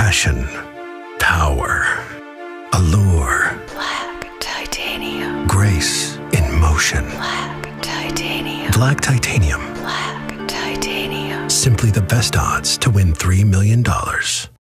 Passion, power, allure. Black titanium. Grace in motion. Black titanium. Black titanium. Black titanium. Simply the best odds to win $3 million.